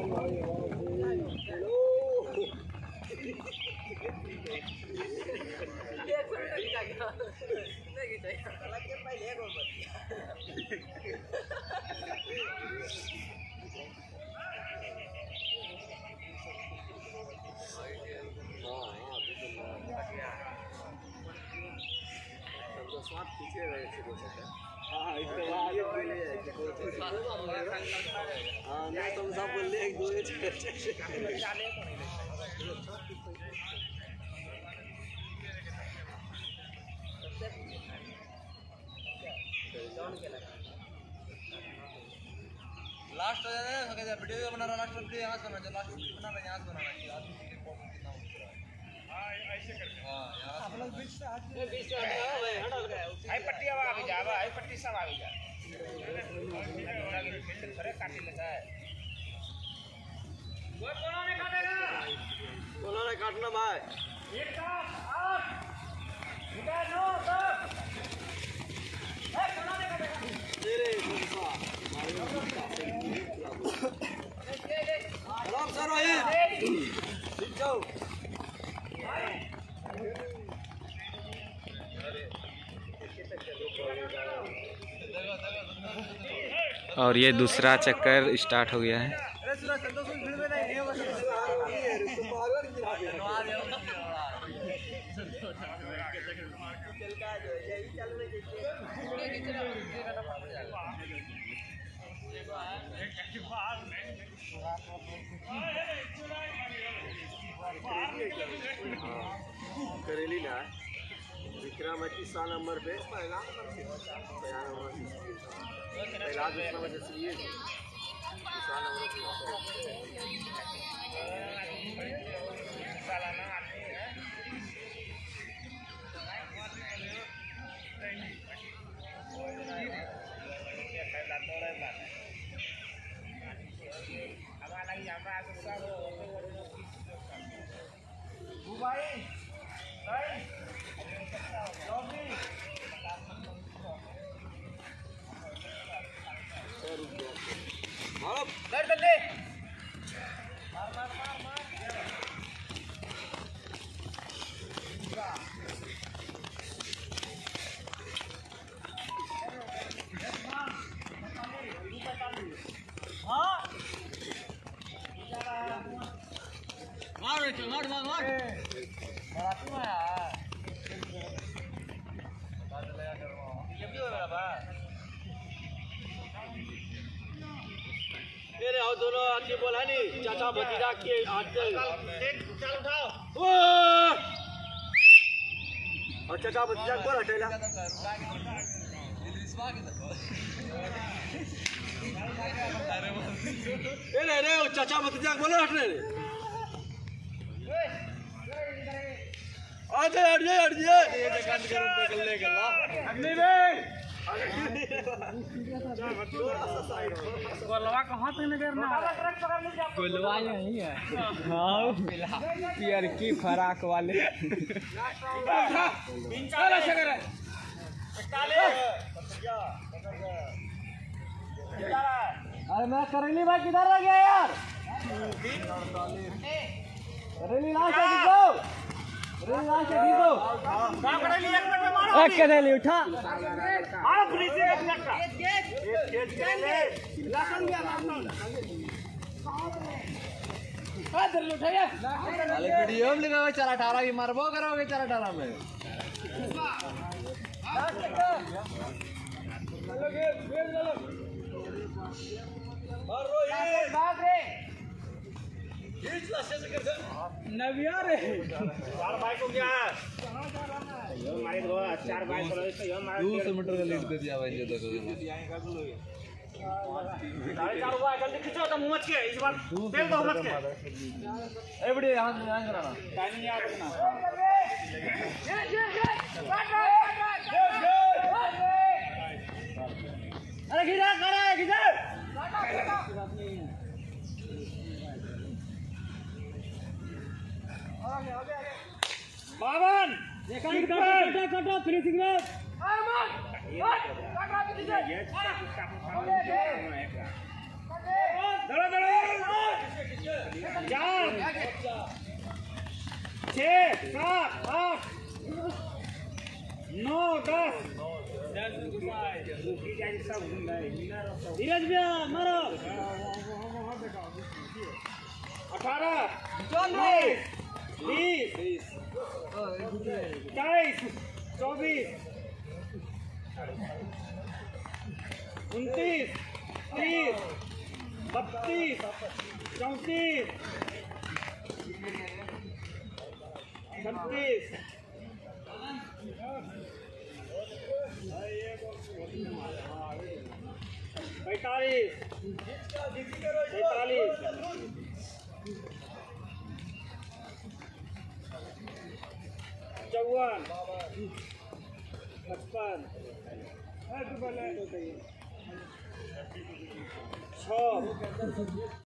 Last video बना रहा last video यहाँ से बना लास्ट वीडियो बना रहा यहाँ से बना रहा ऐसे करके हां आप लोग बीच से हाई पट्टी अब आ जा हाई पट्टी सब आ जा खड़े काट लेता है वो कोना में काटेगा कोना में काटना भाई एक साथ आठ इधर नो सब ए कोना में काटेगा तेरे गुस्सा सलाम सर भाई ठीक जाओ और ये दूसरा चक्कर स्टार्ट हो गया है। करेली ना विक्रमाची 6 नंबर पे पहला नंबर पहला दूसरा वजह से ये 6 नंबर सालाना आते हैं हमारा यहाँ भाई दोनों आके बोला नहीं चाचा भतीजा के हाथ चल उठाओ और चाचा भतीजा को हटेला रे रे चाचा भतीजा बोलो हट रे आजे हट जाए ये जगह के रूप में गल्ले गल्ला अग्नि बे गोलवा कहाँ तक नजरना गोलवा यही है हाँ पियर की फराक वाले अरे मैं करेली भाई किधर रह गया यार करेली लाश है किसको करेली लाश है किसको एक करेली उठा आप पुलिस एक मिनट का एक लाशन दिया लाशन इधर उठाइए वाले वीडियो में लगाओ 418 की मारबो करोगे 418 में मारो ये भाग रे खींच लाशे से कर नविया रे 4 बाइक को क्या है हमारे 4 बाइक को इसको हम 200 मीटर का लीड दे दिया भाई जो तक गाड़ी चालू हुआ जल्दी खींचो तो मुंह मच के इस बार तेल दो मत के ए बड़ी यहां कराना टाइम नहीं आ रहा अरे किधर करे किधर बावन कटो फिनिशिंग में दौड़ो 6 7 8 9 10 धीरज भैया मारो 18 19 20 21 24 29 30 32 34 36 45 46 55 56